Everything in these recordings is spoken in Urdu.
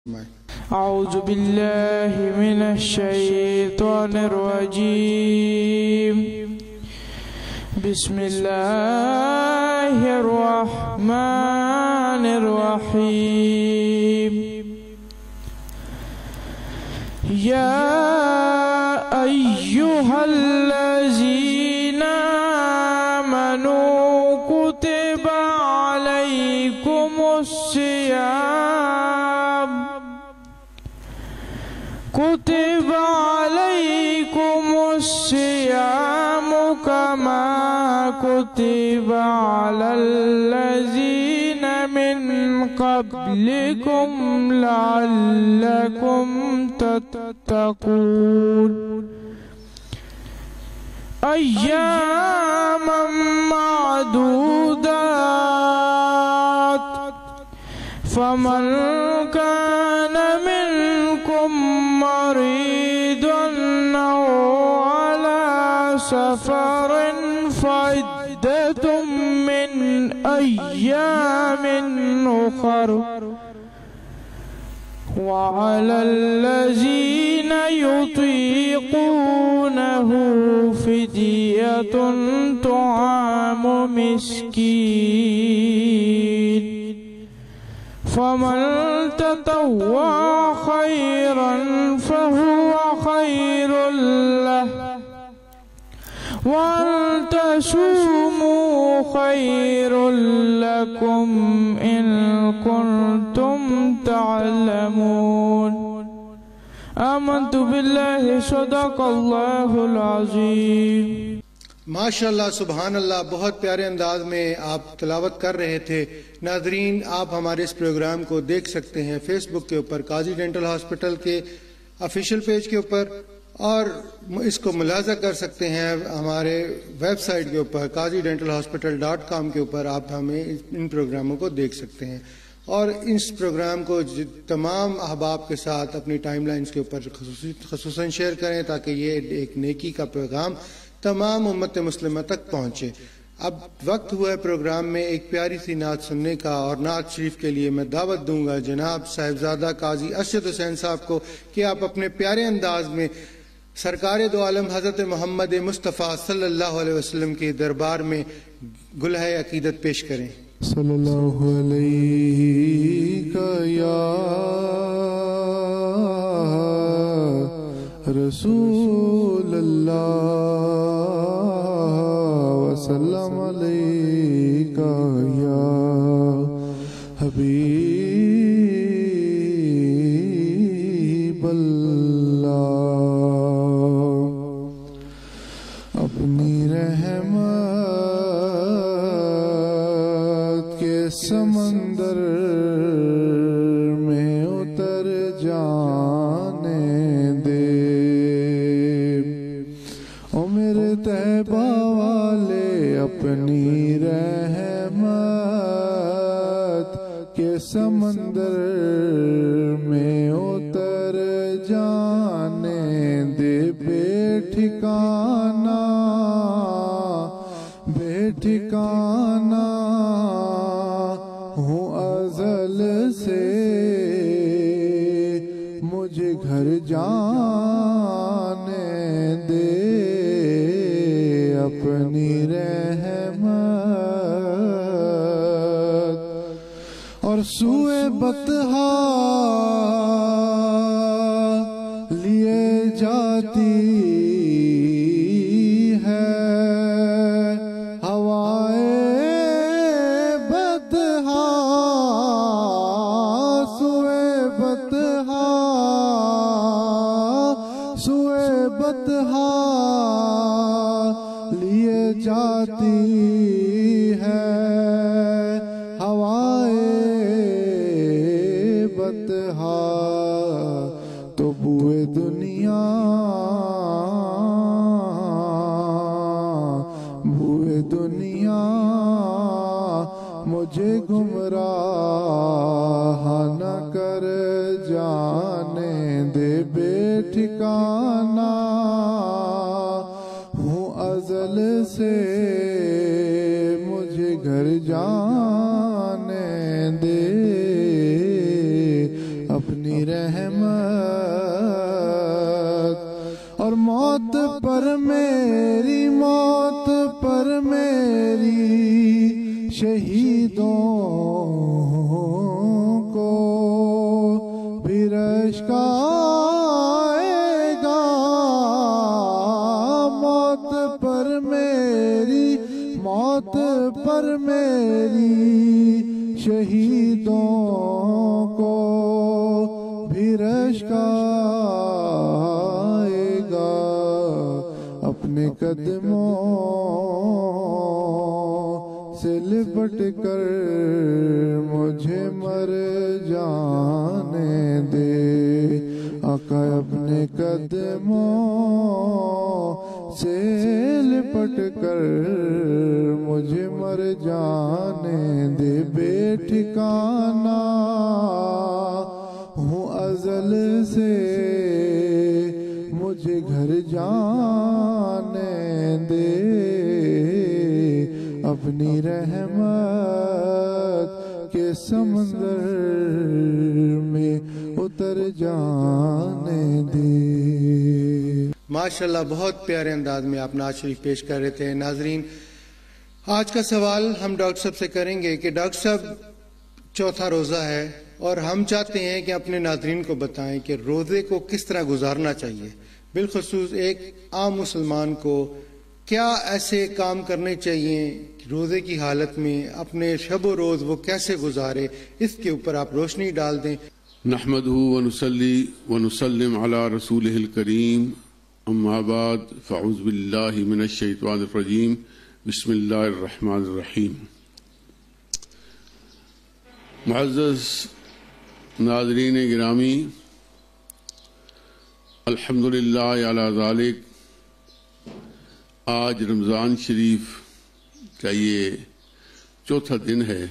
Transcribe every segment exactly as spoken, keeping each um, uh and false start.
أعوذ بالله من الشيطان الرجيم. بسم الله الرحمن الرحيم. يا أيها الذين آمنوا كتب عليكم الصيام كتب عليكم الصيام كما كتب على الذين من قبلكم لعلكم تتقون. أياما معدودات فمن كان منكم مريضا أو على سفر فعدة من أيام أخر وعلى الذين يطيقونه فدية طعام مسكين فمن تطوع خيرا فهو خير له وأن تصوموا خير لكم إن كنتم تعلمون. آمنت بالله صدق اللہ العظیم. ماشاءاللہ سبحان اللہ، بہت پیارے انداز میں آپ تلاوت کر رہے تھے. ناظرین، آپ ہمارے اس پروگرام کو دیکھ سکتے ہیں فیس بک کے اوپر، قاضی ڈینٹل ہاسپٹل کے آفیشیل پیج کے اوپر، اور اس کو ملاحظہ کر سکتے ہیں ہمارے ویب سائٹ کے اوپر Qazi dental hospital dot com کے اوپر. آپ ہمیں ان پروگراموں کو دیکھ سکتے ہیں، اور اس پروگرام کو تمام احباب کے ساتھ اپنی ٹائم لائنز کے اوپر خصوصاً شیئر کریں تاکہ یہ ایک نیکی کا پیغام تمام امت مسلمہ تک پہنچے. اب وقت ہوا ہے پروگرام میں ایک پیاری سی نعت سننے کا، اور نعت شریف کے لیے میں دعوت دوں گا جناب صاحبزادہ قاضی ارشد حسین صاحب کو کہ آپ اپنے پیارے انداز میں سرکار دو عالم حضرت محمد مصطفیٰ صلی اللہ علیہ وسلم کے دربار میں گلہ عقیدت پیش کریں. صلی اللہ علیہ یا رسول اللہ وسلم علیہ یا حبیب اللہ. اپنی رحمت کے سمندر میں اتر جانے دے، او میرے طیبہ والے اپنی رحمت کے سمندر میں اتر جانے دے. بے ٹھکانہ بے ٹھکانہ ہوں ازل سے، مجھے گھر جانے دے. اپنی رحمت اور سوئے بطحا لیے جاتی ہے ہوائے بطحا، سوئے بطحا سوئے بطحا لیے جاتی ہے ہوائے بطحا. تو بوئے دنیا بوئے دنیا مجھے گمراہ نہ کر جانے دے. بے ٹھکانہ ہوں ازل سے، مجھے گھر جانے دے. اپنی اپنی رحمت، اور موت پر میری، موت پر میری شہیدوں کو بھی اشک آئے گا، موت پر میری، موت پر میری شہیدوں کو بھی اشک آئے گا، اپنے قدموں سے لپٹ کر مجھے مر جانے دے، آقا اپنے قدموں سے لپٹ کر مجھے مر جانے دے، بے ٹھکانہ ہوں ازل سے مجھے گھر جانے دے، اپنی رحمت کے سمندر میں اتر جانے دے۔ ماشاءاللہ، بہت پیارے انداز میں آپ نعت شریف پیش کر رہے تھے۔ ناظرین، آج کا سوال ہم ڈاکٹر صاحب سے کریں گے کہ ڈاکٹر صاحب چوتھا روزہ ہے اور ہم چاہتے ہیں کہ اپنے ناظرین کو بتائیں کہ روزے کو کس طرح گزارنا چاہیے، بالخصوص ایک عام مسلمان کو کیا ایسے کام کرنے چاہیے کہ روزے کی حالت میں اپنے شب و روز وہ کیسے گزارے، اس کے اوپر آپ روشنی ڈال دیں۔ نحمده ونصلي ونسلم على رسوله الكريم، اما بعد فاعوذ بالله من الشيطان الرجيم، بسم الله الرحمن الرحیم۔ معزز ناظرین گرامی، الحمدللہ علی ذالک، آج رمضان شریف کا یہ چوتھا دن ہے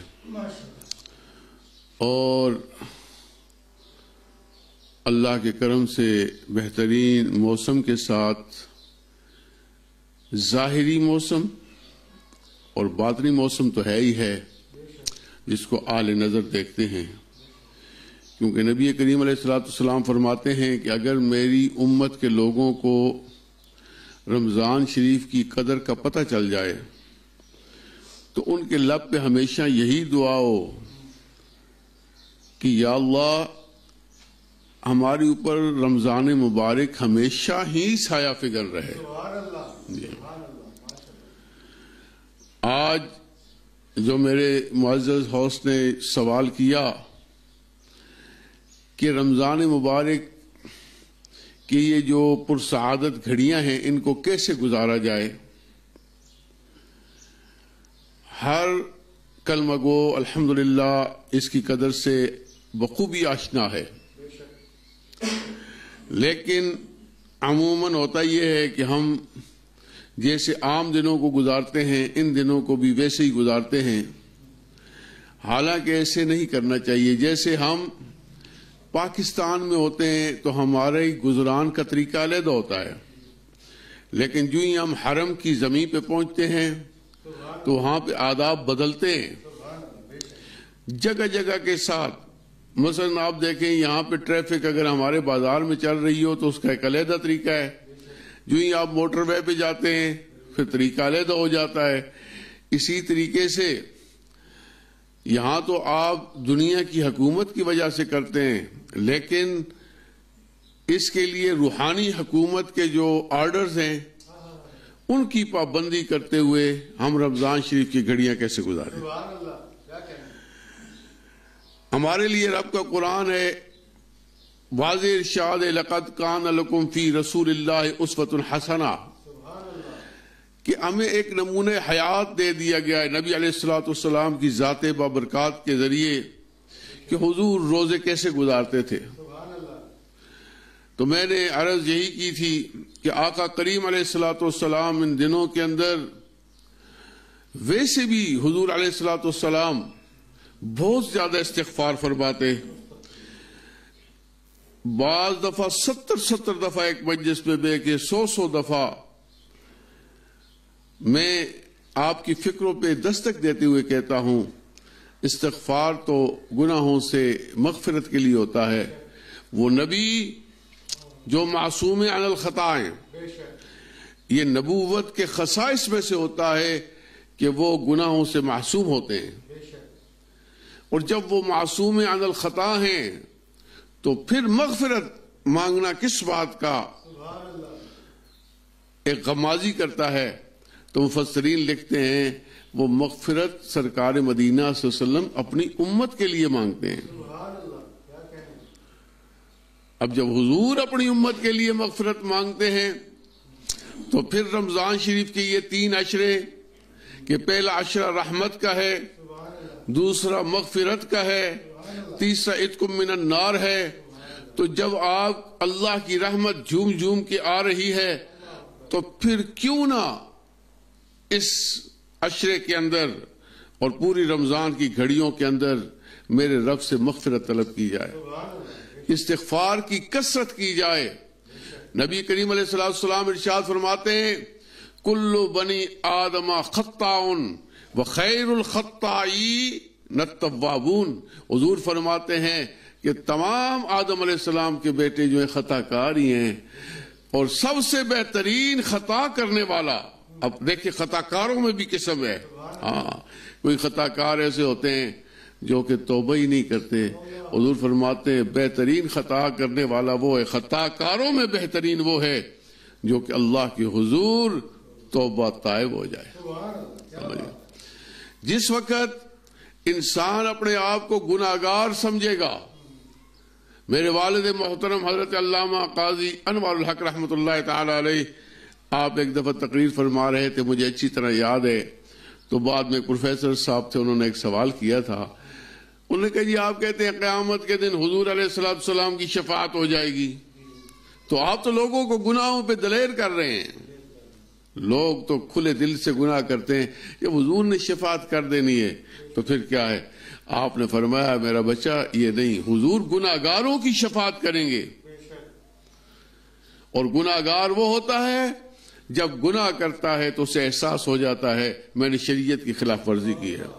اور اللہ کے کرم سے بہترین موسم کے ساتھ ظاہری موسم اور باطنی موسم تو ہے ہی ہے جس کو اعلی نظر دیکھتے ہیں، کیونکہ نبی کریم علیہ الصلوۃ والسلام فرماتے ہیں کہ اگر میری امت کے لوگوں کو رمضان شریف کی قدر کا پتہ چل جائے تو ان کے لب پہ ہمیشہ یہی دعا ہو کہ یا اللہ ہمارے اوپر رمضان مبارک ہمیشہ ہی سایہ فگن رہے۔ آج جو میرے معزز ہوسٹ نے سوال کیا کہ رمضان مبارک کہ یہ جو پرسعادت گھڑیاں ہیں ان کو کیسے گزارا جائے، ہر کلمہ گو الحمدللہ اس کی قدر سے بخوبی آشنا ہے، لیکن عموماً ہوتا یہ ہے کہ ہم جیسے عام دنوں کو گزارتے ہیں ان دنوں کو بھی ویسے ہی گزارتے ہیں، حالانکہ ایسے نہیں کرنا چاہیے۔ جیسے ہم پاکستان میں ہوتے ہیں تو ہمارے گزران کا طریقہ علیحدہ ہوتا ہے، لیکن جو ہی ہم حرم کی زمین پہ پہنچتے ہیں تو وہاں پہ آداب بدلتے ہیں جگہ جگہ کے ساتھ۔ مثلا آپ دیکھیں یہاں پہ ٹریفک اگر ہمارے بازار میں چل رہی ہو تو اس کا ایک علیحدہ طریقہ ہے، جو ہی آپ موٹر وے پہ جاتے ہیں پھر طریقہ علیحدہ ہو جاتا ہے۔ اسی طریقے سے یہاں تو آپ دنیا کی حکومت کی وجہ سے کرتے ہیں، لیکن اس کے لیے روحانی حکومت کے جو آرڈرز ہیں ان کی پابندی کرتے ہوئے ہم رمضان شریف کی گھڑیاں کیسے گزاریں۔ ہمارے لیے رب کا قرآن ہے، واضح ارشاد ہے لقد کان لکم فی رسول اللہ اسوۃ حسنہ، کہ ہمیں ایک نمونہ حیات دے دیا گیا ہے نبی علیہ الصلوۃ والسلام کی ذات بابرکات کے ذریعے کہ حضور روزے کیسے گزارتے تھے۔ تو میں نے عرض یہی کی تھی کہ آقا کریم علیہ الصلوۃ والسلام ان دنوں کے اندر ویسے بھی حضور علیہ الصلوۃ والسلام بہت زیادہ استغفار فرماتے، بعض دفعہ ستر ستر دفعہ ایک مجلس میں بے کے سو سو دفعہ میں آپ کی فکروں پہ دستک دیتے ہوئے کہتا ہوں استغفار تو گناہوں سے مغفرت کے لیے ہوتا ہے، وہ نبی جو معصوم عن الخطا ہیں، یہ نبوت کے خصائص میں سے ہوتا ہے کہ وہ گناہوں سے معصوم ہوتے ہیں، اور جب وہ معصوم عن الخطا ہیں تو پھر مغفرت مانگنا کس بات کا ایک غمازی کرتا ہے؟ تو مفسرین لکھتے ہیں وہ مغفرت سرکار مدینہ صلی اللہ علیہ وسلم اپنی امت کے لیے مانگتے ہیں۔ اب جب حضور اپنی امت کے لیے مغفرت مانگتے ہیں تو پھر رمضان شریف کے یہ تین عشرے کہ پہلا عشرہ رحمت کا ہے، دوسرا مغفرت کا ہے، تیسرا عتق من النار ہے، تو جب آپ اللہ کی رحمت جھوم جھوم کے آ رہی ہے تو پھر کیوں نہ اس عشرے کے اندر اور پوری رمضان کی گھڑیوں کے اندر میرے رب سے مغفرت طلب کی جائے، استغفار کی کثرت کی جائے۔ نبی کریم علیہ الصلوۃ والسلام ارشاد فرماتے ہیں کل بنی آدم خطاؤن وخیر الخطائین التوابون۔ حضور فرماتے ہیں کہ تمام آدم علیہ السلام کے بیٹے جو ہیں خطا کار ہی ہیں، اور سب سے بہترین خطا کرنے والا، اب دیکھیں خطا کاروں میں بھی قسم ہے، ہاں کوئی خطا کار ایسے ہوتے ہیں جو کہ توبہ ہی نہیں کرتے۔ حضور فرماتے ہیں بہترین خطا کرنے والا وہ ہے، خطا کاروں میں بہترین وہ ہے جو کہ اللہ کے حضور توبہ طائب ہو جائے۔ جس وقت انسان اپنے آپ کو گناہگار سمجھے گا، میرے والد محترم حضرت علامہ قاضی انوار الحق رحمۃ اللہ تعالی علیہ آپ ایک دفعہ تقریر فرما رہے تھے، مجھے اچھی طرح یاد ہے، تو بعد میں پروفیسر صاحب تھے، انہوں نے ایک سوال کیا تھا، انہوں نے کہا جی آپ کہتے ہیں قیامت کے دن حضور علیہ الصلوۃ والسلام کی شفاعت ہو جائے گی، تو آپ تو لوگوں کو گناہوں پہ دلیر کر رہے ہیں، لوگ تو کھلے دل سے گناہ کرتے ہیں، جب حضور نے شفاعت کر دینی ہے تو پھر کیا ہے؟ آپ نے فرمایا میرا بچہ یہ نہیں، حضور گناہگاروں کی شفاعت کریں گے، اور گناہگار وہ ہوتا ہے جب گناہ کرتا ہے تو اسے احساس ہو جاتا ہے میں نے شریعت کی خلاف ورزی کی ہے۔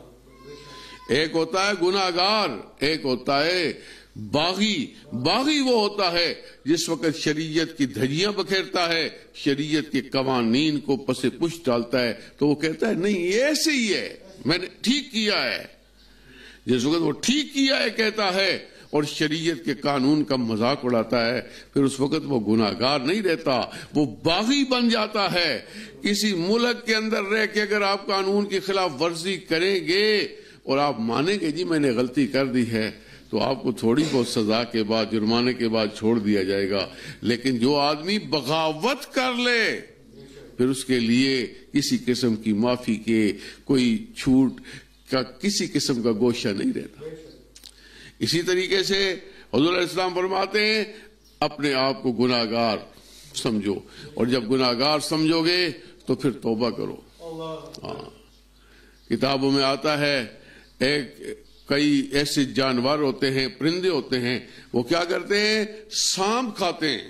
ایک ہوتا ہے گناہگار، ایک ہوتا ہے باغی۔ باغی وہ ہوتا ہے جس وقت شریعت کی دھجیاں بکھیرتا ہے، شریعت کے قوانین کو پس پش ڈالتا ہے، تو وہ کہتا ہے نہیں یہ ایسے ہی ہے، میں نے ٹھیک کیا ہے۔ جس وقت وہ ٹھیک کیا ہے کہتا ہے اور شریعت کے قانون کا مذاق اڑاتا ہے، پھر اس وقت وہ گناہگار نہیں رہتا، وہ باغی بن جاتا ہے۔ کسی ملک کے اندر رہ کے اگر آپ قانون کی خلاف ورزی کریں گے اور آپ مانیں گے جی میں نے غلطی کر دی ہے، تو آپ کو تھوڑی بہت سزا کے بعد، جرمانے کے بعد چھوڑ دیا جائے گا، لیکن جو آدمی بغاوت کر لے پھر اس کے لیے کسی قسم کی معافی کے، کوئی چھوٹ کا کسی قسم کا گوشہ نہیں رہتا۔ اسی طریقے سے حضور علیہ السلام فرماتے ہیں اپنے آپ کو گناہگار سمجھو، اور جب گناہگار سمجھو گے تو پھر توبہ کرو۔ ہاں کتابوں میں آتا ہے ایک کئی ایسے جانور ہوتے ہیں، پرندے ہوتے ہیں، وہ کیا کرتے ہیں؟ سانپ کھاتے ہیں،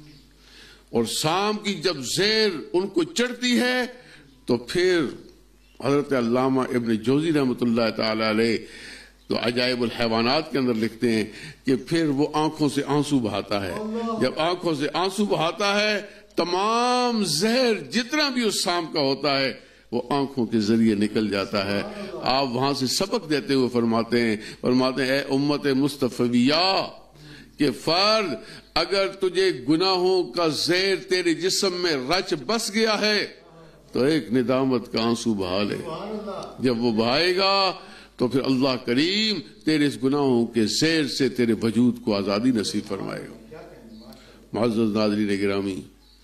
اور سانپ کی جب زہر ان کو چڑھتی ہے تو پھر حضرت علامہ ابن جوزی رحمۃ اللہ تعالی علیہ تو عجائب الحیوانات کے اندر لکھتے ہیں کہ پھر وہ آنکھوں سے آنسو بہاتا ہے، جب آنکھوں سے آنسو بہاتا ہے تمام زہر جتنا بھی اس سانپ کا ہوتا ہے وہ آنکھوں کے ذریعے نکل جاتا ہے۔ آپ وہاں سے سبق دیتے ہوئے فرماتے ہیں فرماتے ہیں اے امت مصطفیہ کہ فرد اگر تجھے گناہوں کا زہر تیرے جسم میں رچ بس گیا ہے تو ایک ندامت کا آنسو بہا لے، جب وہ بہائے گا تو پھر اللہ کریم تیرے اس گناہوں کے زہر سے تیرے وجود کو آزادی نصیب فرمائے گا۔ معزز ناظرین گرامی،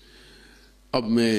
اب میں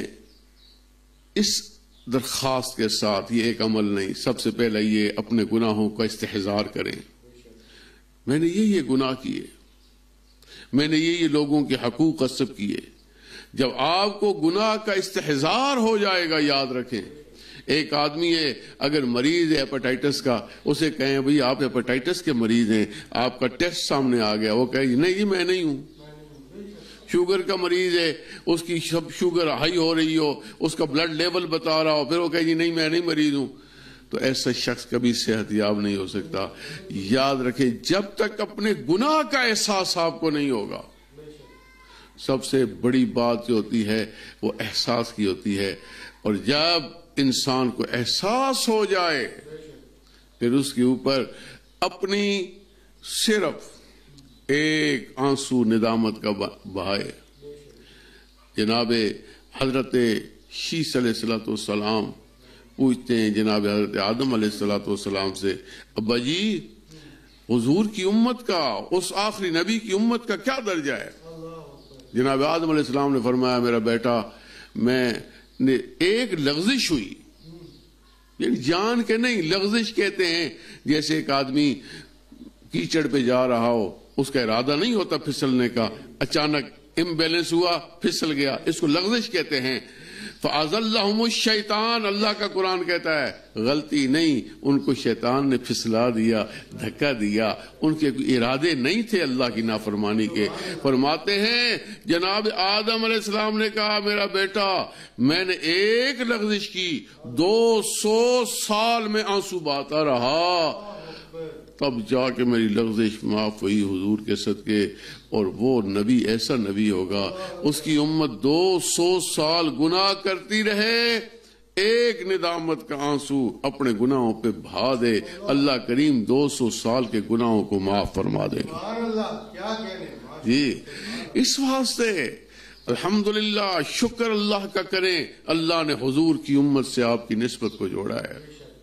اس درخواست کے ساتھ، یہ ایک عمل نہیں، سب سے پہلے یہ اپنے گناہوں کا استحضار کریں۔ میں نے یہ یہ گناہ کیے، میں نے یہ یہ لوگوں کے حقوق غصب کیے۔ جب آپ کو گناہ کا استحضار ہو جائے گا، یاد رکھیں ایک آدمی ہے اگر مریض ہے ہیپاٹائٹس کا، اسے کہیں بھئی آپ ہیپاٹائٹس کے مریض ہیں، آپ کا ٹیسٹ سامنے آ گیا، وہ کہے نہیں جی میں نہیں ہوں۔ شوگر کا مریض ہے، اس کی شوگر ہائی ہو رہی ہو، اس کا بلڈ لیول بتا رہا ہو، پھر وہ کہے جی نہیں میں نہیں مریض ہوں۔ تو ایسا شخص کبھی صحت یاب نہیں ہو سکتا. یاد رکھیں جب تک اپنے گناہ کا احساس آپ کو نہیں ہوگا. سب سے بڑی بات جو ہوتی ہے وہ احساس کی ہوتی ہے, اور جب انسان کو احساس ہو جائے پھر اس کے اوپر اپنی صرف ایک آنسو ندامت کا بہائے. جناب حضرت شیس علیہ الصلوۃ والسلام پوچھتے ہیں جناب حضرت آدم علیہ الصلوۃ والسلام سے, ابا جی حضور کی امت کا, اس آخری نبی کی امت کا کیا درجہ ہے؟ جناب آدم علیہ السلام نے فرمایا میرا بیٹا میں نے ایک لغزش ہوئی, یعنی جان کے نہیں, لغزش کہتے ہیں جیسے ایک آدمی کیچڑ پہ جا رہا ہو, اس کا ارادہ نہیں ہوتا پھسلنے کا, اچانک امبیلنس ہوا پھسل گیا, اس کو لغزش کہتے ہیں. فَأَزَلَّهُمُ الشَّيْطَانُ, اللہ کا قرآن کہتا ہے غلطی نہیں, ان کو شیطان نے پھسلا دیا, دھکا دیا, ان کے ارادے نہیں تھے اللہ کی نافرمانی کے. فرماتے ہیں جناب آدم علیہ السلام نے کہا میرا بیٹا میں نے ایک لغزش کی, دو سو سال میں آنسو بہاتا رہا, تب جا کے میری لغزش معاف ہوئی حضور کے صدقے. اور وہ نبی ایسا نبی ہوگا اس کی امت دو سو سال گناہ کرتی رہے, ایک ندامت کا آنسو اپنے گناہوں پہ بہا دے, اللہ کریم دو سو سال کے گناہوں کو معاف فرما دے گا. جی اس واسطے الحمدللہ شکر اللہ کا کریں, اللہ نے حضور کی امت سے آپ کی نسبت کو جوڑا ہے.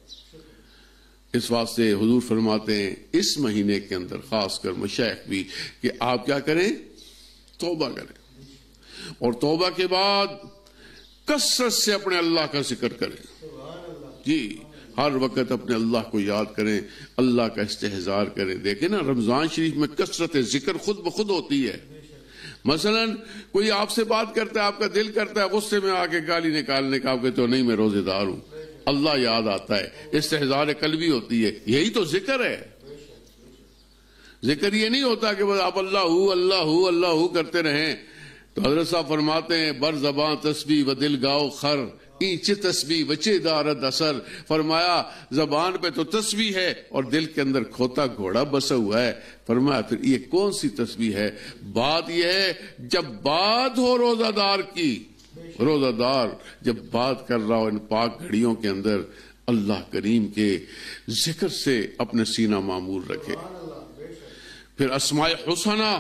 اس واسطے حضور فرماتے ہیں اس مہینے کے اندر خاص کر مشائخ بھی کہ آپ کیا کریں, توبہ کریں, اور توبہ کے بعد کثرت سے اپنے اللہ کا ذکر کریں. جی ہر وقت اپنے اللہ کو یاد کریں, اللہ کا استحضار کریں. دیکھیں نا رمضان شریف میں کثرت ذکر خود بخود ہوتی ہے. مثلا کوئی آپ سے بات کرتا ہے, آپ کا دل کرتا ہے غصے میں آ کے گالی نکالنے کا, آپ کہتے ہو نہیں میں روزے دار ہوں, اللہ یاد آتا ہے, استحضار قلبی ہوتی ہے. یہی تو ذکر ہے. ذکر یہ نہیں ہوتا کہ بس آپ اللہ ہو اللہ ہو اللہ ہو کرتے رہیں. تو حضرت صاحب فرماتے ہیں بر زباں تسبیح و دل گاؤ خر, اینچ تسبیح وچے دارد اثر. فرمایا زبان پہ تو تسبیح ہے اور دل کے اندر کھوتا گھوڑا بسا ہوا ہے. فرمایا پھر یہ کون سی تسبیح ہے؟ بات یہ ہے جب بات ہو روزہ دار کی, روزہ دار جب بات کر رہا ہو ان پاک گھڑیوں کے اندر اللہ کریم کے ذکر سے اپنے سینہ معمور رکھے. پھر اسماء حسنہ,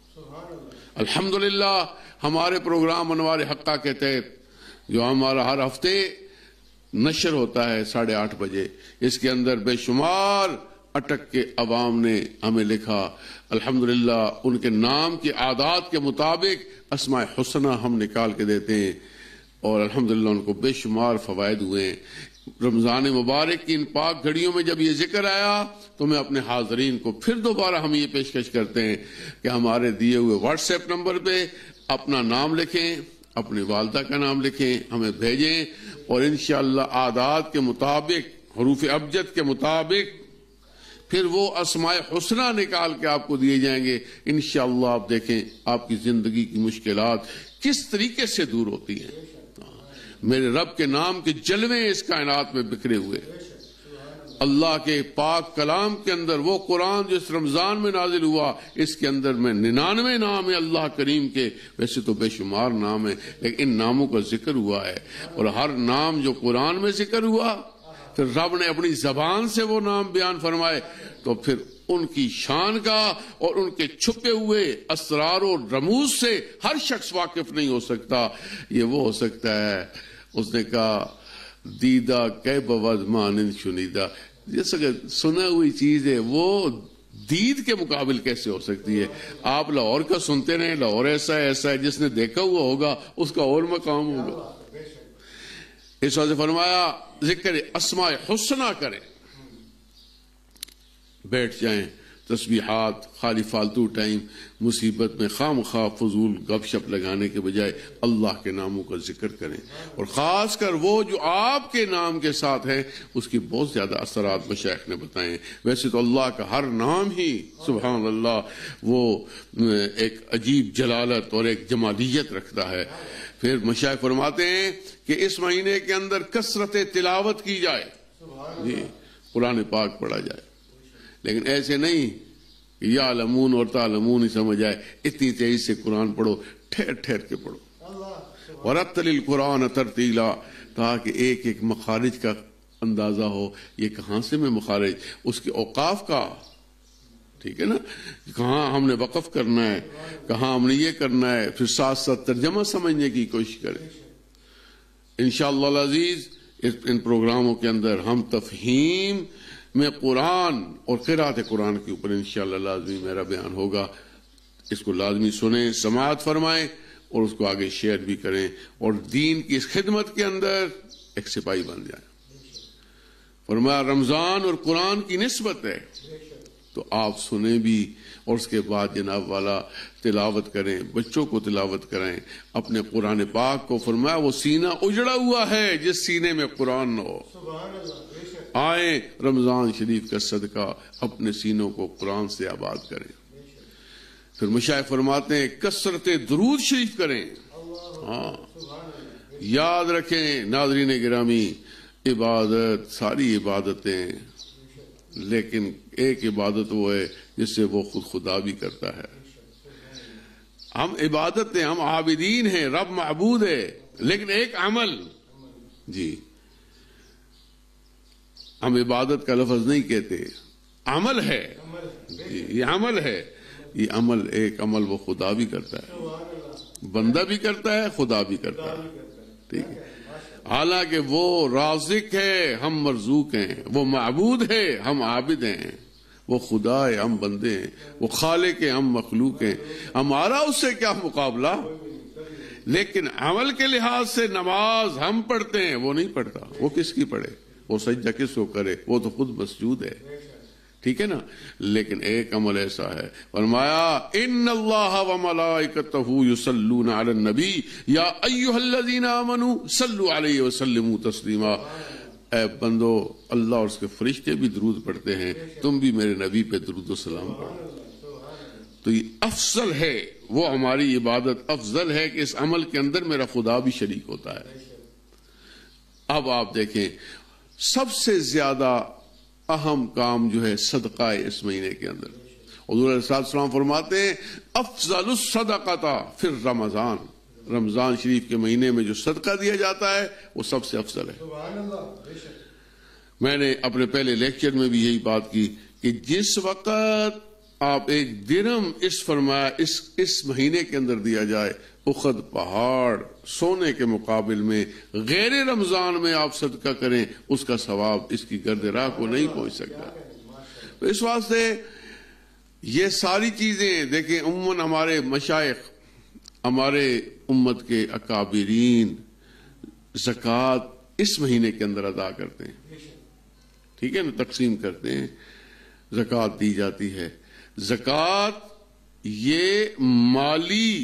الحمدللہ ہمارے پروگرام انوار حقہ کے تحت جو ہمارا ہر ہفتے نشر ہوتا ہے ساڑھے آٹھ بجے, اس کے اندر بے شمار اٹک کے عوام نے ہمیں لکھا, الحمدللہ ان کے نام کی عادات کے مطابق اسماء حسنہ ہم نکال کے دیتے ہیں, اور الحمدللہ ان کو بے شمار فوائد ہوئے ہیں. رمضان مبارک کی ان پاک گھڑیوں میں جب یہ ذکر آیا تو میں اپنے حاضرین کو پھر دوبارہ ہم یہ پیشکش کرتے ہیں کہ ہمارے دیے ہوئے واٹس ایپ نمبر پہ اپنا نام لکھیں, اپنی والدہ کا نام لکھیں, ہمیں بھیجیں, اور انشاءاللہ عادات کے مطابق حروف ابجد کے مطابق پھر وہ اسماء حسنہ نکال کے آپ کو دیے جائیں گے. انشاءاللہ آپ دیکھیں آپ کی زندگی کی مشکلات کس طریقے سے دور ہوتی ہیں. میرے رب کے نام کے جلوے اس کائنات میں بکھرے ہوئے. اللہ کے پاک کلام کے اندر وہ قرآن جو اس رمضان میں نازل ہوا, اس کے اندر میں ننانوے نام ہے اللہ کریم کے. ویسے تو بے شمار نام ہے لیکن ان ناموں کا ذکر ہوا ہے, اور ہر نام جو قرآن میں ذکر ہوا پھر رب نے اپنی زبان سے وہ نام بیان فرمائے, تو پھر ان کی شان کا اور ان کے چھپے ہوئے اسرار و رموز سے ہر شخص واقف نہیں ہو سکتا. یہ وہ ہو سکتا ہے, اس نے کہا دیدہ کہ بود مانند شنیدہ, جیسا کہ سنا ہوئی چیز ہے وہ دید کے مقابل کیسے ہو سکتی ہے. آپ لاہور کا سنتے رہیں, لاہور ایسا ہے ایسا ہے, جس نے دیکھا ہوا ہوگا اس کا اور مقام ہوگا. اس وجہ سے فرمایا ذکر اسماء حسنہ کریں, بیٹھ جائیں تسبیحات, خالی فالتو ٹائم مصیبت میں خام خواہ فضول گپ شپ لگانے کے بجائے اللہ کے ناموں کا ذکر کریں, اور خاص کر وہ جو آپ کے نام کے ساتھ ہیں اس کی بہت زیادہ اثرات مشائخ نے بتائے ہیں. ویسے تو اللہ کا ہر نام ہی سبحان اللہ وہ ایک عجیب جلالت اور ایک جمالیت رکھتا ہے. پھر مشائخ فرماتے ہیں کہ اس مہینے کے اندر کثرت تلاوت کی جائے, جی قرآن پاک پڑھا جائے، لیکن ایسے نہیں کہ یا علمون اور تعلمون ہی سمجھ آئے، اتنی تیزی سے قرآن پڑھو، ٹھہر ٹھہر کے پڑھو. وَرَتِّلِ الْقُرْآنَ تَرْتِيلًا، تاکہ ایک ایک مخارج کا اندازہ ہو. یہ کہاں سے میں مخارج، اس کے اوقاف کا، ٹھیک ہے نا، کہاں ہم نے وقف کرنا ہے، کہاں ہم نے یہ کرنا ہے، پھر ساتھ ساتھ ترجمہ سمجھنے کی کوشش کریں. انشاءاللہ العزیز ان پروگراموں کے اندر ہم تفہیم میں قرآن اور قرات قرآن کے اوپر انشاءاللہ لازمی میرا بیان ہوگا. اس کو لازمی سنیں، سماعت فرمائیں اور اس کو آگے شیئر بھی کریں، اور دین کی اس خدمت کے اندر ایک سپاہی بن جائیں. فرمایا رمضان اور قرآن کی نسبت ہے، تو آپ سنیں بھی، اور اس کے بعد جناب والا تلاوت کریں، بچوں کو تلاوت کریں اپنے قرآن پاک کو. فرمایا وہ سینہ اجڑا ہوا ہے جس سینے میں قرآن نہ ہو. آئیں رمضان شریف کا صدقہ اپنے سینوں کو قرآن سے آباد کریں. پھر مشائخ فرماتے ہیں کثرت درود شریف کریں. ہاں یاد رکھیں ناظرین گرامی، عبادت ساری عبادتیں، لیکن ایک عبادت وہ ہے جس سے وہ خود خدا بھی کرتا ہے. ہم عبادت ہیں، ہم عابدین ہیں، رب معبود ہے، لیکن ایک عمل، جی ہم عبادت کا لفظ نہیں کہتے، عمل ہے، جی یہ عمل ہے. یہ عمل ایک عمل وہ خدا بھی کرتا ہے، بندہ بھی کرتا ہے، خدا بھی کرتا ہے. ٹھیک ہے، حالانکہ وہ رازق ہے، ہم مرزوق ہیں، وہ معبود ہے، ہم عابد ہیں، وہ خدا ہے، ہم بندے ہیں، وہ خالق ہے، ہم مخلوق ہیں. ہمارا اس سے کیا مقابلہ؟ لیکن عمل کے لحاظ سے نماز ہم پڑھتے ہیں، وہ نہیں پڑھتا. وہ کس کی پڑھے، وہ سجدہ کس کو کرے، وہ تو خود مسجود ہے. ٹھیک ہے نا، لیکن ایک عمل ایسا ہے. فرمایا ان اللہ وملائکتہ یصلون علی النبی یا ایھا الذین آمنوا صلوا علیہ وسلموا تسلیما. اے بندو، اللہ اور اس کے فرشتے بھی درود پڑھتے ہیں، تم بھی میرے نبی پہ درود و سلام پڑھو. تو یہ افضل ہے، وہ ہماری عبادت افضل ہے کہ اس عمل کے اندر میرا خدا بھی شریک ہوتا ہے. اب آپ دیکھیں سب سے زیادہ اہم کام جو ہے صدقہ ہے اس مہینے کے اندر. حضور علیہ السلام فرماتے ہیں افضل الصدقۃ فی رمضان، رمضان شریف کے مہینے میں جو صدقہ دیا جاتا ہے وہ سب سے افضل ہے. میں نے اپنے پہلے لیکچر میں بھی یہی بات کی کہ جس وقت آپ ایک درہم اس فرمایا اس اس مہینے کے اندر دیا جائے، اخد پہاڑ سونے کے مقابل میں غیر رمضان میں آپ صدقہ کریں، اس کا ثواب اس کی گرد راہ کو نہیں پہنچ سکتا. تو اس واسطے یہ ساری چیزیں دیکھیں، عموماً ہمارے مشائخ، ہمارے امت کے اکابرین زکوٰۃ اس مہینے کے اندر ادا کرتے ہیں. ٹھیک ہے نا، تقسیم کرتے ہیں، زکوٰۃ دی جاتی ہے. زکوٰۃ یہ مالی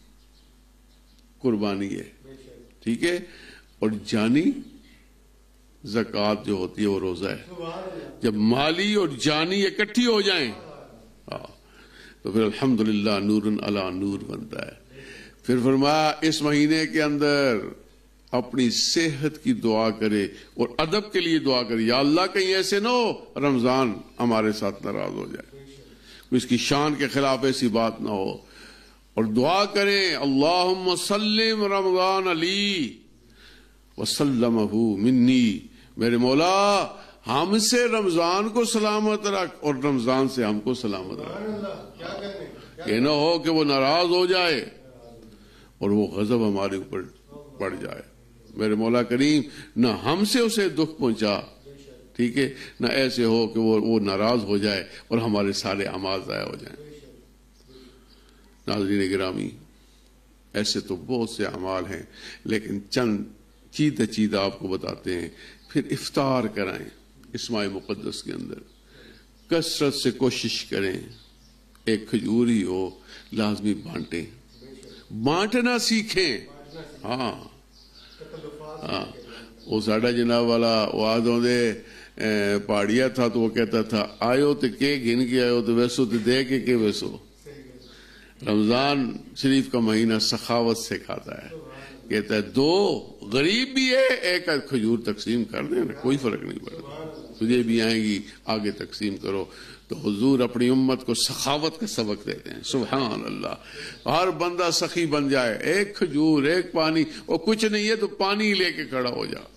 قربانی ہے، ٹھیک ہے، اور جانی زکوٰۃ جو ہوتی ہے وہ روزہ ہے. جب مالی اور جانی اکٹھی ہو جائیں تو پھر الحمدللہ نور علی نور بنتا ہے. پھر فرمایا اس مہینے کے اندر اپنی صحت کی دعا کرے اور ادب کے لیے دعا کرے، یا اللہ کہیں ایسے نہ ہو رمضان ہمارے ساتھ ناراض ہو جائے، اس کی شان کے خلاف ایسی بات نہ ہو. اور دعا کریں اللہم سلم رمضان علی وسلمہ منی، میرے مولا ہم سے رمضان کو سلامت رکھ اور رمضان سے ہم کو سلامت رکھ. یہ نہ ہو کہ وہ ناراض ہو جائے اور وہ غضب ہمارے اوپر پڑ جائے. میرے مولا کریم نہ ہم سے اسے دکھ پہنچا، ٹھیک ہے، نہ ایسے ہو کہ وہ وہ ناراض ہو جائے اور ہمارے سارے اعمال ضائع ہو جائیں. ناظرین گرامی، ایسے تو بہت سے اعمال ہیں، لیکن چند چیدہ چیدہ آپ کو بتاتے ہیں. پھر افطار کرائیں اس ماہ مقدس کے اندر، کثرت سے کوشش کریں، ایک کھجوری ہو لازمی بانٹیں، بانٹنا سیکھیں. ہاں ہاں وہ ساڈا جناب والا وہ آدھوں دے پہاڑیا تھا تو وہ کہتا تھا آئیو تو کے گن کے آئیو تو ویسو تو دے کے کے ویسو. رمضان شریف کا مہینہ سخاوت سے کھاتا ہے کہتا ہے دو غریب بھی ہے ایک کھجور تقسیم کر دیں نا، کوئی فرق نہیں پڑتا، تجھے بھی آئیں گی آگے تقسیم کرو۔ تو حضور اپنی امت کو سخاوت کا سبق دیتے ہیں، سبحان اللہ۔ ہر بندہ سخی بن جائے، ایک کھجور ایک پانی، اور کچھ نہیں ہے تو پانی لے کے کھڑا ہو جا۔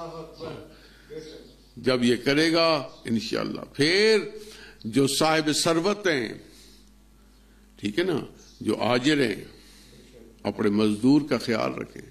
جب یہ کرے گا انشاءاللہ، پھر جو صاحب ثروت ہیں، ٹھیک ہے نا، جو آجر ہیں، اپنے مزدور کا خیال رکھیں،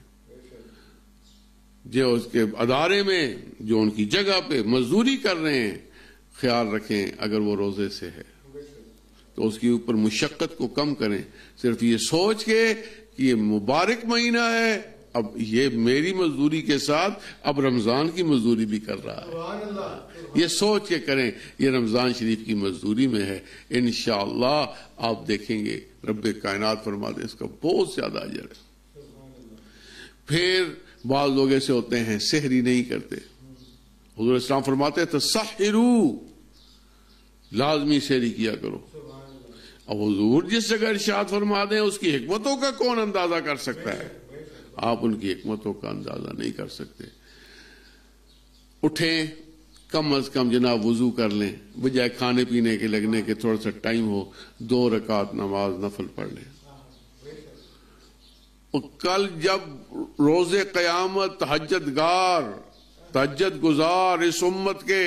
جو اس کے ادارے میں جو ان کی جگہ پہ مزدوری کر رہے ہیں خیال رکھیں، اگر وہ روزے سے ہے تو اس کے اوپر مشقت کو کم کریں، صرف یہ سوچ کے کہ یہ مبارک مہینہ ہے، اب یہ میری مزدوری کے ساتھ اب رمضان کی مزدوری بھی کر رہا ہے، یہ سوچ کے کریں یہ رمضان شریف کی مزدوری میں ہے، انشاءاللہ آپ دیکھیں گے رب کائنات فرماتے اس کا بہت زیادہ اجر ہے۔ پھر بعض لوگ ایسے ہوتے ہیں سحری نہیں کرتے، حضور اسلام فرماتے ہیں تسحروا، لازمی سحری کیا کرو۔ اب حضور جس جگہ ارشاد فرما دیں اس کی حکمتوں کا کون اندازہ کر سکتا ہے؟ آپ ان کی حکمتوں کا اندازہ نہیں کر سکتے۔ اٹھیں کم از کم جناب وضو کر لیں، بجائے کھانے پینے کے لگنے کے تھوڑا سا ٹائم ہو، دو رکعت نماز نفل پڑھ لیں۔ اور کل جب روز قیامت تہجد گار تہجد گزار اس امت کے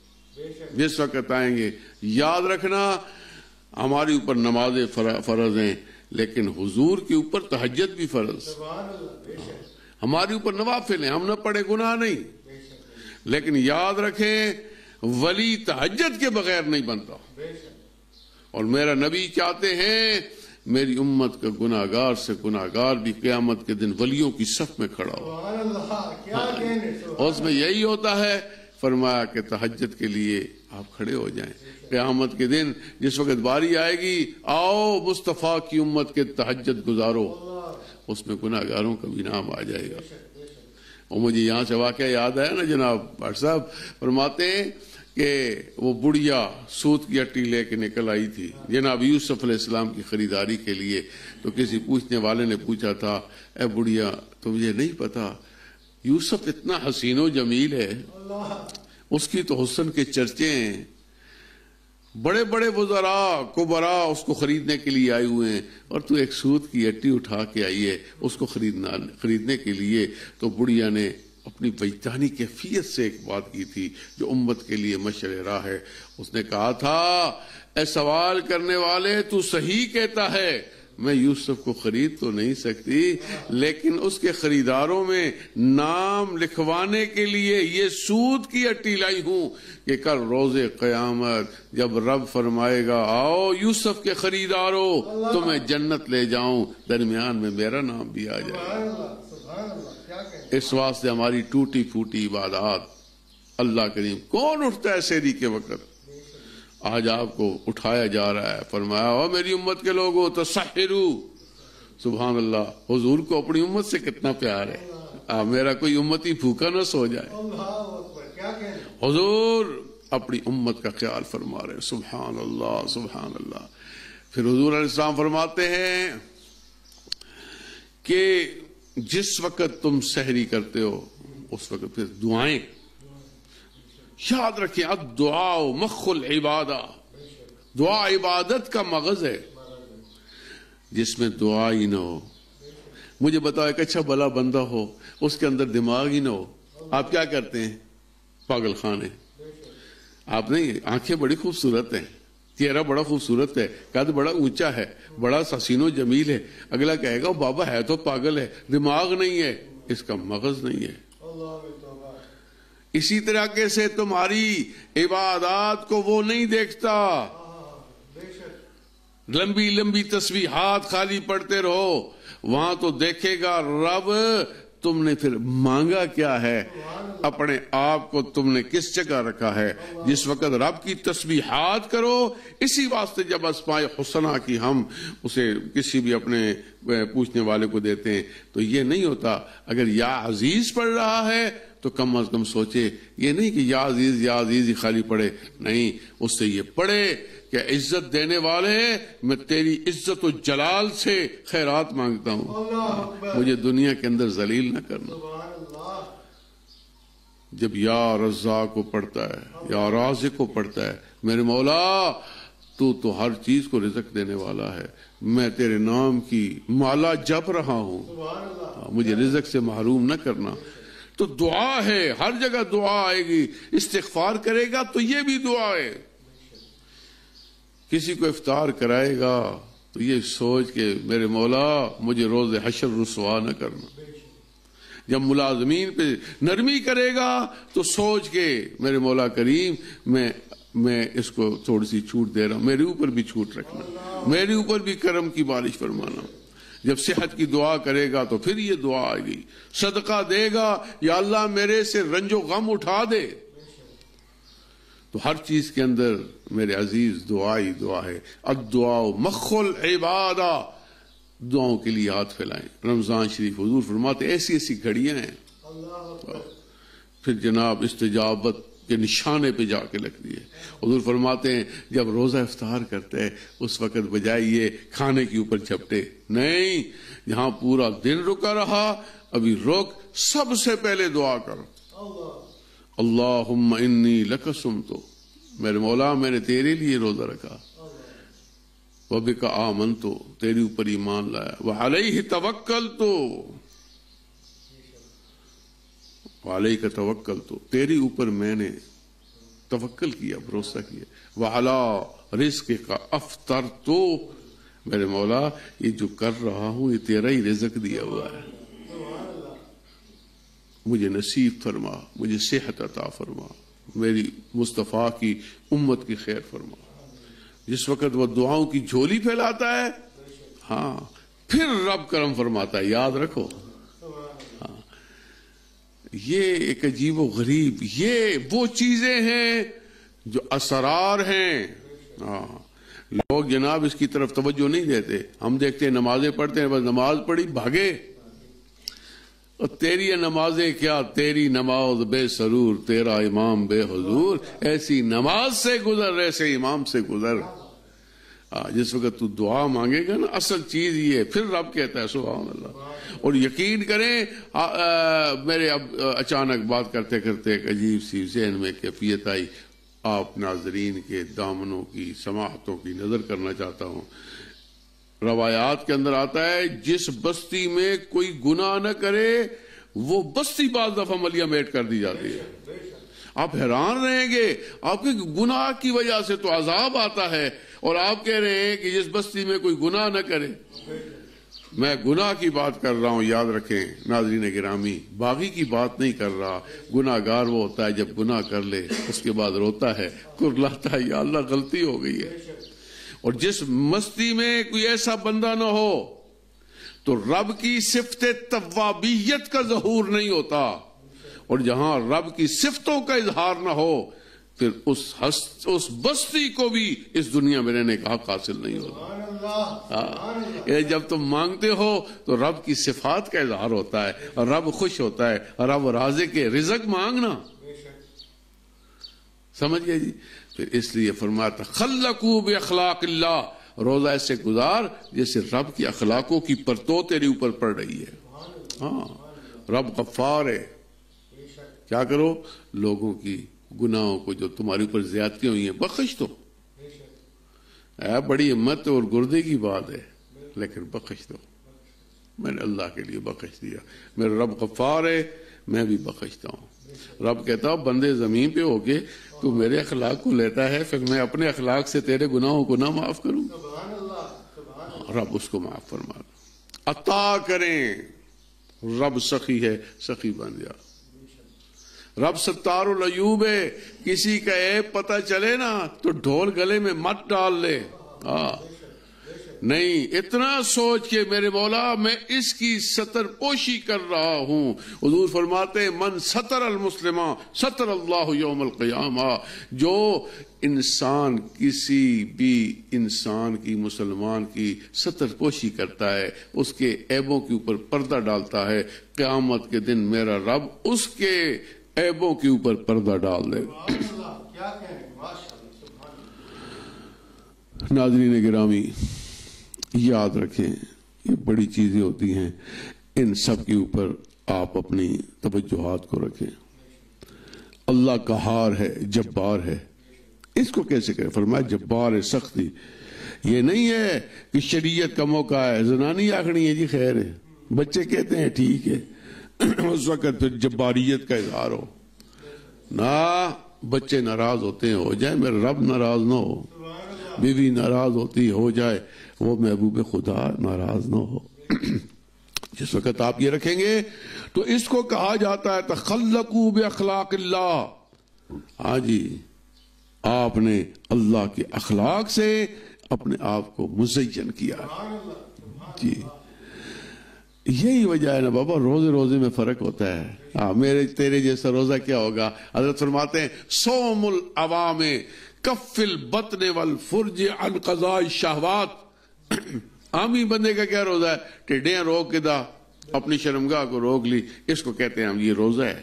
جس وقت آئیں گے، یاد رکھنا ہمارے اوپر نمازیں فرض ہیں لیکن حضور کے اوپر تہجد بھی فرض، ہمارے اوپر نوافل ہیں، ہم نہ پڑھے گناہ نہیں، لیکن یاد رکھیں ولی تہجد کے بغیر نہیں بنتا، اور میرا نبی چاہتے ہیں میری امت کا گناہگار سے گناہگار بھی قیامت کے دن ولیوں کی صف میں کھڑا ہو، اور اس میں یہی ہوتا ہے، فرمایا کہ تہجد کے لیے آپ کھڑے ہو جائیں۔ قیامت کے دن جس وقت باری آئے گی، آؤ مصطفیٰ کی امت کے تہجد گزارو، اس میں گناہگاروں کا بھی نام آ جائے گا۔ اور مجھے یہاں سے واقعہ یاد آیا نا، جناب بھٹ صاحب فرماتے ہیں کہ وہ بڑھیا سوت کی اٹی لے کے نکل آئی تھی جناب یوسف علیہ السلام کی خریداری کے لیے، تو کسی پوچھنے والے نے پوچھا تھا اے بڑھیا تو مجھے نہیں پتا یوسف اتنا حسین و جمیل ہے، اس کی تو حسن کے چرچے ہیں، بڑے بڑے وزراء کبراء اس کو خریدنے کے لیے آئے ہوئے ہیں، اور تو ایک سوت کی اٹی اٹھا کے آئی ہے اس کو خریدنا خریدنے کے لیے۔ تو بڑھیا نے اپنی وجدانی کیفیت سے ایک بات کی تھی جو امت کے لیے مشعل راہ ہے، اس نے کہا تھا اے سوال کرنے والے تو صحیح کہتا ہے، میں یوسف کو خرید تو نہیں سکتی لیکن اس کے خریداروں میں نام لکھوانے کے لیے یہ سود کی اٹی لائی ہوں کہ کل روز قیامت جب رب فرمائے گا آؤ یوسف کے خریداروں تو میں جنت لے جاؤں، درمیان میں میرا نام بھی آ جائے۔ اس واسطے ہماری ٹوٹی پھوٹی عبادات، اللہ کریم کون اٹھتا ہے سحری کے وقت؟ آج آپ کو اٹھایا جا رہا ہے، فرمایا او میری امت کے لوگوں تسحروا، سبحان اللہ، حضور کو اپنی امت سے کتنا پیار ہے، آ میرا کوئی امتی بھوکا نہ سو جائے، حضور اپنی امت کا خیال فرما رہے، سبحان اللہ سبحان اللہ۔ پھر حضور علیہ السلام فرماتے ہیں کہ جس وقت تم سحری کرتے ہو اس وقت پھر دعائیں یاد رکھیں، الدعاء مخ العبادہ، دعا عبادت کا مغز ہے، جس میں دعا ہی نہ ہو۔ مجھے بتاؤ ایک اچھا بھلا بندہ ہو اس کے اندر دماغ ہی نہ ہو، آپ کیا کرتے ہیں؟ پاگل خانے۔ آپ نہیں، آنکھیں بڑی خوبصورت ہیں، چہرہ بڑا خوبصورت ہے، قد بڑا اونچا ہے، بڑا حسین و جمیل ہے، اگلا کہے گا بابا ہے تو پاگل ہے، دماغ نہیں ہے، اس کا مغز نہیں ہے۔ اسی طرح سے تمہاری عبادات کو وہ نہیں دیکھتا، لمبی لمبی تسبیحات خالی پڑھتے رہو، وہاں تو دیکھے گا رب تم نے پھر مانگا کیا ہے، اپنے آپ کو تم نے کس جگہ رکھا ہے۔ جس وقت رب کی تسبیحات کرو، اسی واسطے جب اسماء حسنہ کی ہم اسے کسی بھی اپنے پوچھنے والے کو دیتے ہیں تو یہ نہیں ہوتا اگر یا عزیز پڑھ رہا ہے تو کم از کم سوچے یہ نہیں کہ یا عزیز یا عزیز ہی خالی پڑھے، نہیں، اس سے یہ پڑھے کہ عزت دینے والے میں تیری عزت و جلال سے خیرات مانگتا ہوں، مجھے دنیا کے اندر ذلیل نہ کرنا۔ جب یا رزاق کو پڑھتا ہے، یا رازق کو پڑھتا ہے، میرے مولا تو تو ہر چیز کو رزق دینے والا ہے، میں تیرے نام کی مالا جپ رہا ہوں، مجھے رزق سے محروم نہ کرنا۔ تو دعا ہے، ہر جگہ دعا آئے گی، استغفار کرے گا تو یہ بھی دعا ہے، کسی کو افطار کرائے گا تو یہ سوچ کے میرے مولا مجھے روز حشر رسوا نہ کرنا۔ جب ملازمین پہ نرمی کرے گا تو سوچ کے میرے مولا کریم میں میں اس کو تھوڑی سی چھوٹ دے رہا ہوں، میرے اوپر بھی چھوٹ رکھنا، میرے اوپر بھی کرم کی بارش فرمانا۔ جب صحت کی دعا کرے گا تو پھر یہ دعا آئے گی، صدقہ دے گا، یا اللہ میرے سے رنج و غم اٹھا دے۔ تو ہر چیز کے اندر میرے عزیز دعا ہی دعا ہے۔ الدعاء مخ العبادہ، دعاؤں کے لیے ہاتھ پھیلائیں۔ رمضان شریف حضور فرماتے ایسی ایسی گھڑیاں ہیں، پھر جناب استجابت کے نشانے پہ جا کے لگ دیے۔ حضور فرماتے ہیں جب روزہ افطار کرتے ہیں اس وقت بجائے یہ کھانے کے اوپر جھپٹے، نہیں، جہاں پورا دن رکا رہا ابھی روک، سب سے پہلے دعا کرو، اللہم انی لک صمت، میرے مولا میں نے تیرے لیے روزہ رکھا، وبک آمنت، تیرے اوپر ایمان لایا، وعلیہ توکلت، وعلیک توکلت، تیرے اوپر میں نے توکل کیا، بھروسہ کیا، وعلی رزقک افطرت، میرے مولا یہ جو کر رہا ہوں یہ تیرا ہی رزق دیا ہوا ہے، مجھے نصیب فرما، مجھے صحت عطا فرما، میری مصطفیٰ کی امت کی خیر فرما۔ جس وقت وہ دعاؤں کی جھولی پھیلاتا ہے، ہاں پھر رب کرم فرماتا ہے، یاد رکھو۔ ہاں یہ ایک عجیب و غریب، یہ وہ چیزیں ہیں جو اسرار ہیں۔ ہاں لوگ جناب اس کی طرف توجہ نہیں دیتے، ہم دیکھتے ہیں نمازیں پڑھتے ہیں، بس نماز پڑھی بھاگے، اور تیری نمازیں کیا، تیری نماز بے سرور، تیرا امام بے حضور، ایسی نماز سے گزر، ایسے امام سے گزر۔ جس وقت تو دعا مانگے گا نا، اصل چیز یہ ہے، پھر رب کہتا ہے سبحان اللہ۔ اور یقین کریں آ, آ, میرے اب اچانک بات کرتے کرتے ایک عجیب سی ذہن میں کیفیت آئی، آپ ناظرین کے دامنوں کی سماعتوں کی نظر کرنا چاہتا ہوں۔ روایات کے اندر آتا ہے جس بستی میں کوئی گناہ نہ کرے وہ بستی بعض دفعہ ملیہ میٹ کر دی جاتی ہے۔ آپ حیران رہیں گے، آپ کے گناہ کی وجہ سے تو عذاب آتا ہے، اور آپ کہہ رہے ہیں کہ جس بستی میں کوئی گناہ نہ کرے۔ میں گناہ کی بات کر رہا ہوں، یاد رکھیں ناظرین گرامی، باغی کی بات نہیں کر رہا۔ گناہ گار وہ ہوتا ہے جب گناہ کر لے اس کے بعد روتا ہے، کرلاتا ہے، یا اللہ غلطی ہو گئی ہے۔ اور جس مستی میں کوئی ایسا بندہ نہ ہو تو رب کی صفت توابیت کا ظہور نہیں ہوتا، اور جہاں رب کی صفتوں کا اظہار نہ ہو پھر اس ہست اس بستی کو بھی اس دنیا میں رہنے کا حق حاصل نہیں ہوتا۔ جب تم مانگتے ہو تو رب کی صفات کا اظہار ہوتا ہے، اور رب خوش ہوتا ہے، رب رازق کے رزق مانگنا، سمجھ گئے جی؟ پھر اس لیے فرماتا خلقو باخلاق اللہ، روزہ ایسے گزار جیسے رب کی اخلاقوں کی پرتو تیرے اوپر پڑ رہی ہے۔ ہاں رب غفار ہے، کیا کرو، لوگوں کی گناہوں کو جو تمہارے اوپر زیادتیاں ہوئی ہیں بخش دو۔ اے بڑی ہمت اور گردے کی بات ہے، لیکن بخش دو۔ میں نے اللہ کے لیے بخش دیا، میرا رب غفار ہے، میں بھی بخشتا ہوں۔ رب کہتا ہوں بندے زمین پہ ہو کے تو میرے اخلاق کو لیتا ہے، پھر میں اپنے اخلاق سے تیرے گناہوں کو نہ معاف کروں؟ رب اس کو معاف فرما، عطا کریں۔ رب سخی ہے، سخی بن جا۔ رب ستار العیوب ہے، کسی کا عیب پتہ چلے نا تو ڈھول گلے میں مت ڈال لے۔ ہاں نہیں، اتنا سوچ کے میرے مولا میں اس کی ستر پوشی کر رہا ہوں. حضور فرماتے ہیں من ستر المسلمہ ستر اللہ یوم القیامہ. جو انسان کسی بھی انسان کی، مسلمان کی ستر پوشی کرتا ہے، اس کے عیبوں کے اوپر پردہ ڈالتا ہے، قیامت کے دن میرا رب اس کے عیبوں کے اوپر پردہ ڈال دے. ناظرین گرامی، یاد رکھیں یہ بڑی چیزیں ہوتی ہیں، ان سب کے اوپر آپ اپنی توجہات کو رکھیں. اللہ قہار ہے، جبار ہے. اس کو کیسے کریں؟ فرمایا جبار ہے، سختی. یہ نہیں ہے کہ شریعت کا موقع ہے زنانی آخری ہے جی خیر ہے، بچے کہتے ہیں ٹھیک ہے، اس وقت پھر جباریت کا اظہار ہو. نہ بچے ناراض ہوتے ہیں ہو جائے، میرا رب ناراض نہ ہو. بیوی ناراض ہوتی ہو جائے، وہ محبوب خدا ناراض نہ ہو. جس وقت آپ یہ رکھیں گے تو اس کو کہا جاتا ہے تخلقوا باخلاق اللہ. ہاں جی، آپ نے اللہ کے اخلاق سے اپنے آپ کو مزین کیا. جی یہی وجہ ہے نا بابا، روزے روزے میں فرق ہوتا ہے. ہاں میرے تیرے جیسا روزہ کیا ہوگا؟ حضرت فرماتے ہیں صوم العوام کف البطن والفرج عن قضاء الشہوات. عامی بندے کا کیا روزہ ہے؟ ٹیڈیاں روک کے دا اپنی شرمگاہ کو روک لی، اس کو کہتے ہیں ہم یہ روزہ ہے.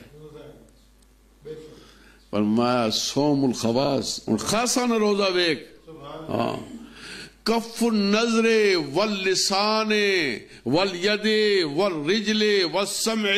فرمایا صوم الخواص، ان خاصا نہ روزہ ویک. ہاں کف النظر واللسان والید والرجل والسمع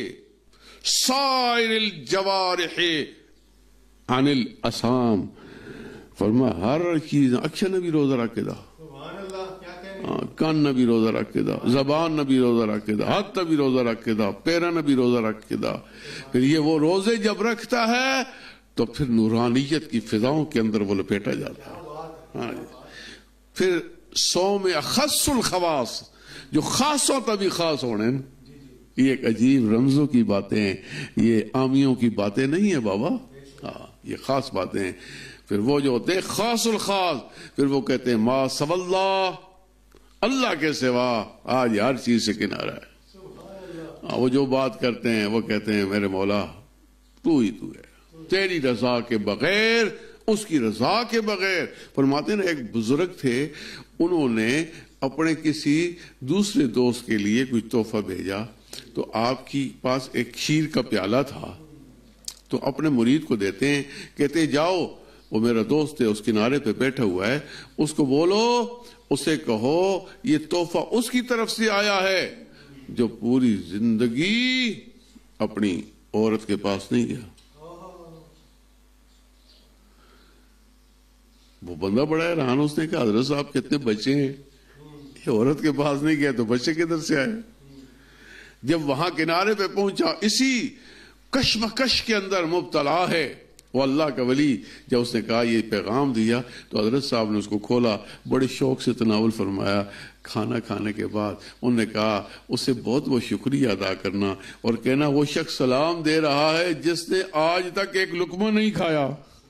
سائر الجوارح عن الاسام. فرما ہر چیز اکھا نہ بھی روزہ رکھ کے دا، کان نہ بھی روزہ رکھ کے دا، زبان نہ بھی روزہ رکھ کے دا، ہاتھ نہ بھی روزہ رکھ کے دا، پیرا نہ بھی روزہ رکھ کے دا. پھر یہ وہ روزے جب رکھتا ہے تو پھر نورانیت کی فضاؤں کے اندر وہ لپیٹا جاتا ہے. ہاں پھر صوم اخص الخواص، جو خاصوں تبھی خاص ہونے. یہ ایک عجیب رمزوں کی باتیں ہیں، یہ عامیوں کی باتیں نہیں ہیں بابا. ہاں یہ خاص باتیں ہیں. پھر وہ جو ہوتے ہیں خاص الخاص، پھر وہ کہتے ہیں ما سوى اللہ، اللہ کے سوا آج ہر چیز سے کنارہ ہے. وہ جو بات کرتے ہیں وہ کہتے ہیں میرے مولا تو ہی تو ہے، تیری رضا کے بغیر، اس کی رضا کے بغیر. فرماتے ہیں ایک بزرگ تھے، انہوں نے اپنے کسی دوسرے دوست کے لیے کچھ تحفہ بھیجا، تو آپ کی پاس ایک کھیر کا پیالہ تھا، تو اپنے مرید کو دیتے ہیں، کہتے ہیں جاؤ وہ میرا دوست ہے اس کنارے پہ بیٹھا ہوا ہے، اس کو بولو، اسے کہو یہ تحفہ اس کی طرف سے آیا ہے جو پوری زندگی اپنی عورت کے پاس نہیں گیا. وہ بندہ بڑا حیران، اس نے کہا حضرت صاحب کتنے بچے ہیں، یہ عورت کے پاس نہیں گیا تو بچے کدھر سے آئے؟ جب وہاں کنارے پہ پہنچا، اسی کشمکش کے اندر مبتلا ہے وہ اللہ کا ولی. جب اس نے کہا یہ پیغام دیا تو حضرت صاحب نے اس کو کھولا، بڑے شوق سے تناول فرمایا. کھانا کھانے کے بعد انہوں نے کہا اسے بہت بہت شکریہ ادا کرنا اور کہنا وہ شخص سلام دے رہا ہے جس نے آج تک ایک لقمہ نہیں کھایا.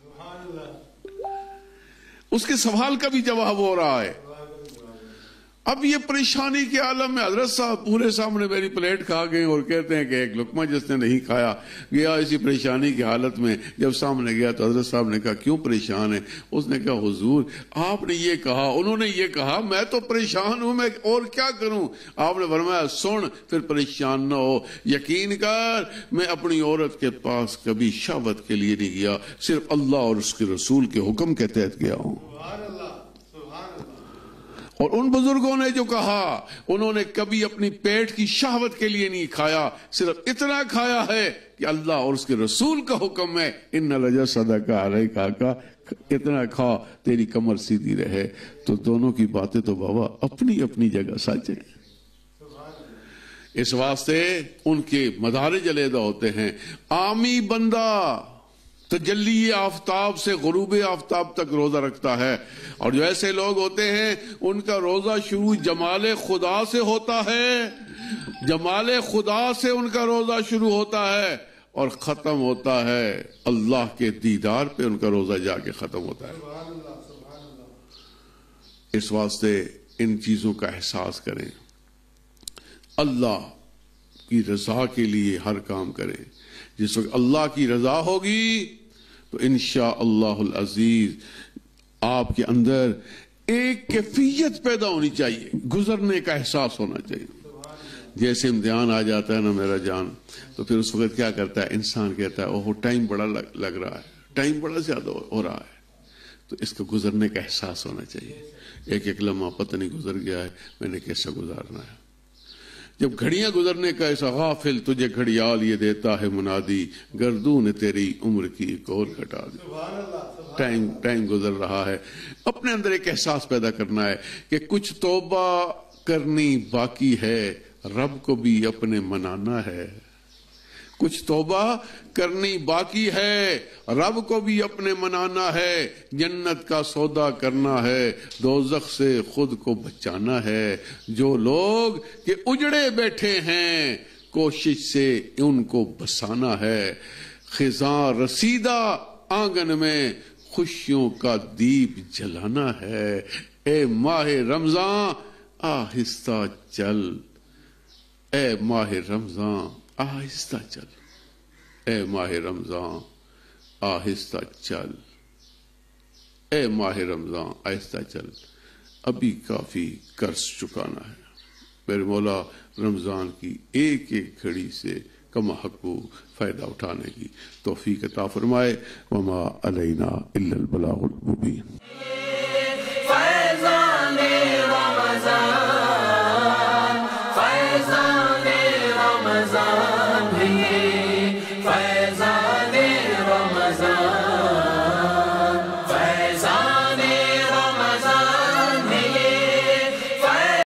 اس کے سوال کا بھی جواب ہو رہا ہے. اب یہ پریشانی کے عالم میں حضرت صاحب پورے سامنے میری پلیٹ کھا گئے اور کہتے ہیں کہ ایک لقمہ جس نے نہیں کھایا گیا. اسی پریشانی کی حالت میں جب سامنے گیا تو حضرت صاحب نے کہا کیوں پریشان ہے؟ اس نے کہا حضور آپ نے یہ کہا، انہوں نے یہ کہا، میں تو پریشان ہوں، میں اور کیا کروں؟ آپ نے فرمایا سن پھر پریشان نہ ہو، یقین کر میں اپنی عورت کے پاس کبھی شہوت کے لیے نہیں گیا، صرف اللہ اور اس کے رسول کے حکم کے تحت گیا ہوں. اور ان بزرگوں نے جو کہا انہوں نے کبھی اپنی پیٹ کی شہوت کے لیے نہیں کھایا، صرف اتنا کھایا ہے کہ اللہ اور اس کے رسول کا حکم ہے ان لجسدک علیک کا اتنا کھا تیری کمر سیدھی رہے. تو دونوں کی باتیں تو بابا اپنی اپنی جگہ سچ ہیں. اس واسطے ان کے مدارج علیحدہ ہوتے ہیں. عامی بندہ تجلی آفتاب سے غروب آفتاب تک روزہ رکھتا ہے، اور جو ایسے لوگ ہوتے ہیں ان کا روزہ شروع جمال خدا سے ہوتا ہے، جمال خدا سے ان کا روزہ شروع ہوتا ہے اور ختم ہوتا ہے اللہ کے دیدار پہ ان کا روزہ جا کے ختم ہوتا ہے. اس واسطے ان چیزوں کا احساس کریں، اللہ کی رضا کے لیے ہر کام کریں. جس وقت اللہ کی رضا ہوگی تو انشاءاللہ العزیز آپ کے اندر ایک کیفیت پیدا ہونی چاہیے، گزرنے کا احساس ہونا چاہیے. جیسے امتحان آ جاتا ہے نا میرا جان، تو پھر اس وقت کیا کرتا ہے انسان، کہتا ہے اوہ ٹائم بڑا لگ رہا ہے، ٹائم بڑا زیادہ ہو رہا ہے. تو اس کا گزرنے کا احساس ہونا چاہیے. ایک ایک لمحہ پتہ نہیں گزر گیا ہے، میں نے کیسا گزارنا ہے. جب گھڑیاں گزرنے کا ایسا غافل تجھے گھڑیال یہ دیتا ہے منادی، گردون تیری عمر کی ایک اور گھٹا دی. ٹائم ٹائم گزر رہا ہے. اپنے اندر ایک احساس پیدا کرنا ہے کہ کچھ توبہ کرنی باقی ہے، رب کو بھی اپنے منانا ہے. کچھ توبہ کرنی باقی ہے، رب کو بھی اپنے منانا ہے. جنت کا سودا کرنا ہے، دوزخ سے خود کو بچانا ہے. جو لوگ کہ اجڑے بیٹھے ہیں، کوشش سے ان کو بسانا ہے. خزاں رسیدہ آنگن میں خوشیوں کا دیپ جلانا ہے. اے ماہ رمضان آہستہ چل، اے ماہ رمضان آہستہ چل، اے ماہ رمضان آہستہ چل، اے ماہ رمضان آہستہ چل. ابھی کافی قرض چکانا ہے. میرے مولا رمضان کی ایک ایک گھڑی سے کما حقو فائدہ اٹھانے کی توفیق عطا فرمائے. وما علینا الا البلاغ المبین. فیضان رمضان، فیضان رمضان ہے، فیضان رمضان